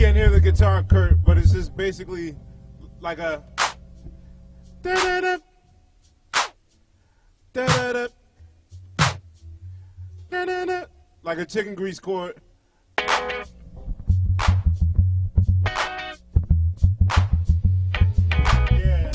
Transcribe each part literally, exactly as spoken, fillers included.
can't hear the guitar, Kurt, but it's just basically like a da da da da da da da da da, like a chicken grease chord. Yeah.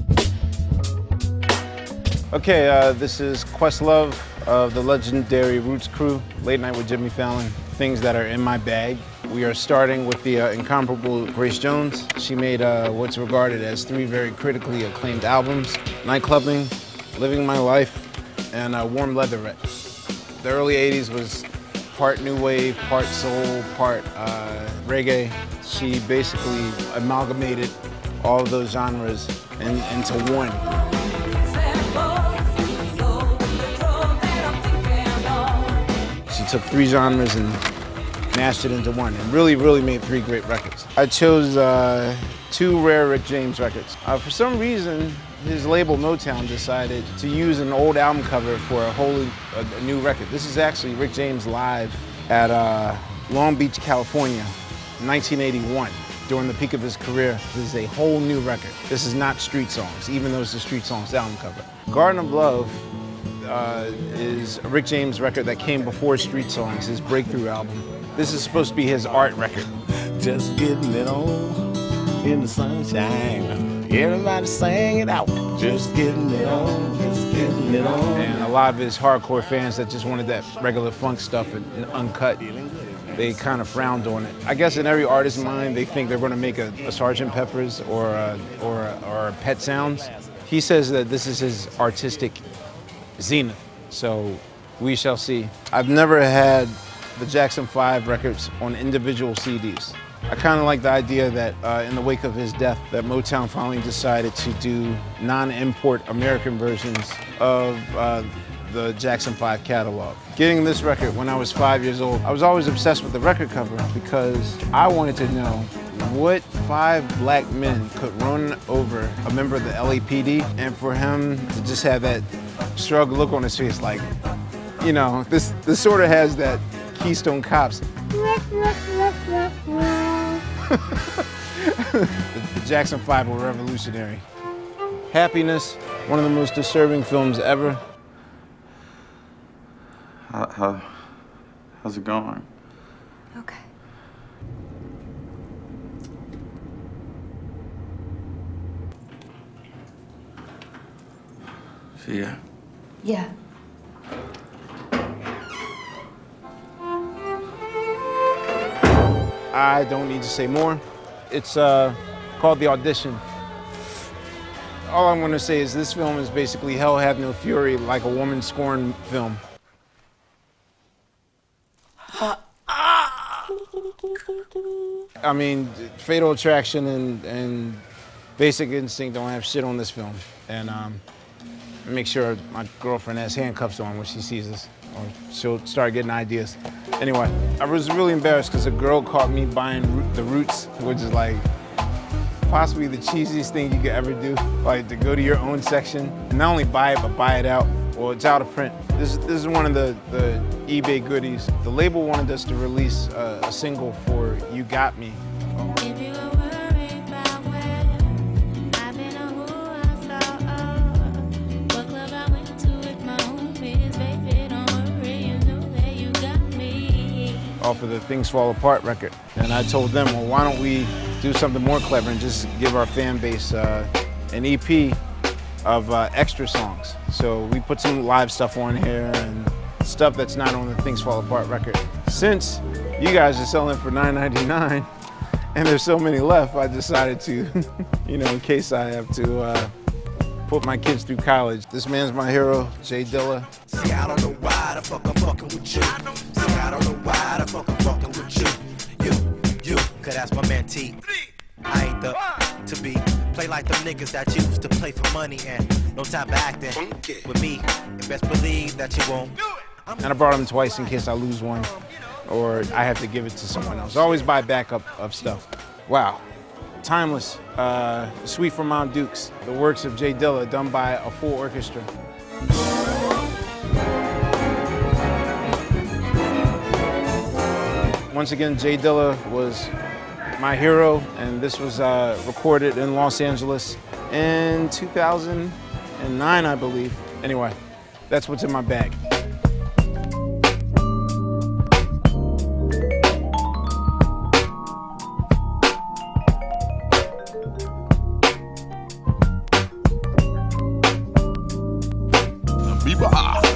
Okay, uh, this is Questlove of the legendary Roots Crew, Late Night with Jimmy Fallon. Things that are in my bag. We are starting with the uh, incomparable Grace Jones. She made uh, what's regarded as three very critically acclaimed albums: Nightclubbing, Living My Life, and uh, Warm Leatherette. The early eighties was part new wave, part soul, part uh, reggae. She basically amalgamated all of those genres in, into one. She took three genres and mashed it into one, and really, really made three great records. I chose uh, two rare Rick James records. Uh, for some reason, his label Motown decided to use an old album cover for a wholly a, a new record. This is actually Rick James live at uh, Long Beach, California, nineteen eighty-one. During the peak of his career, this is a whole new record. This is not Street Songs, even though it's the Street Songs album cover. Garden of Love uh, is a Rick James record that came before Street Songs, his breakthrough album. This is supposed to be his art record. Just getting it on in the sunshine. Everybody sing it out. Just getting it on, just getting it on. And a lot of his hardcore fans that just wanted that regular funk stuff and, and uncut, they kind of frowned on it. I guess in every artist's mind, they think they're going to make a, a Sergeant Pepper's or a, or, a, or a Pet Sounds. He says that this is his artistic zenith, so we shall see. I've never had the Jackson five records on individual C Ds. I kind of like the idea that uh, in the wake of his death, that Motown finally decided to do non-import American versions of uh, the Jackson five catalog. Getting this record when I was five years old, I was always obsessed with the record cover because I wanted to know what five black men could run over a member of the L A P D, and for him to just have that shrug look on his face like, you know, this, this sort of has that Keystone Cops. the, the Jackson five were revolutionary. Happiness, one of the most disturbing films ever. How, how, how's it going? Okay. See ya. Yeah. I don't need to say more. It's uh, called The Audition. All I'm gonna say is this film is basically Hell Hath No Fury, like a woman scorned film. I mean, Fatal Attraction and, and Basic Instinct don't have shit on this film. And um, make sure my girlfriend has handcuffs on when she sees this, or she'll start getting ideas. Anyway, I was really embarrassed because a girl caught me buying The Roots, which is like possibly the cheesiest thing you could ever do. Like to go to your own section and not only buy it, but buy it out. Well, it's out of print. This, this is one of the, the eBay goodies. The label wanted us to release a, a single for You Got Me. Off of the Things Fall Apart record. And I told them, well, why don't we do something more clever and just give our fan base uh, an E P of uh, extra songs. So we put some live stuff on here and stuff that's not on the Things Fall Apart record. Since you guys are selling for nine ninety-nine and there's so many left, I decided to, you know, in case I have to uh, put my kids through college. This man's my hero, Jay Dilla. See, I don't know why the fuck I'm fucking with you. See, I don't know why the fuck I'm fucking with you. You, you, cause that's my man T. I ain't the to be. Play like them niggas that used to play for money and no time for acting with me. And best believe that you won't. And I brought him twice in case I lose one or I have to give it to someone else. Always buy backup of stuff. Wow. Timeless. Uh, Suite for Mom Dukes. The works of Jay Dilla done by a full orchestra. Once again, Jay Dilla was My Hero, and this was uh, recorded in Los Angeles in two thousand nine, I believe. Anyway, that's what's in my bag. Bebop.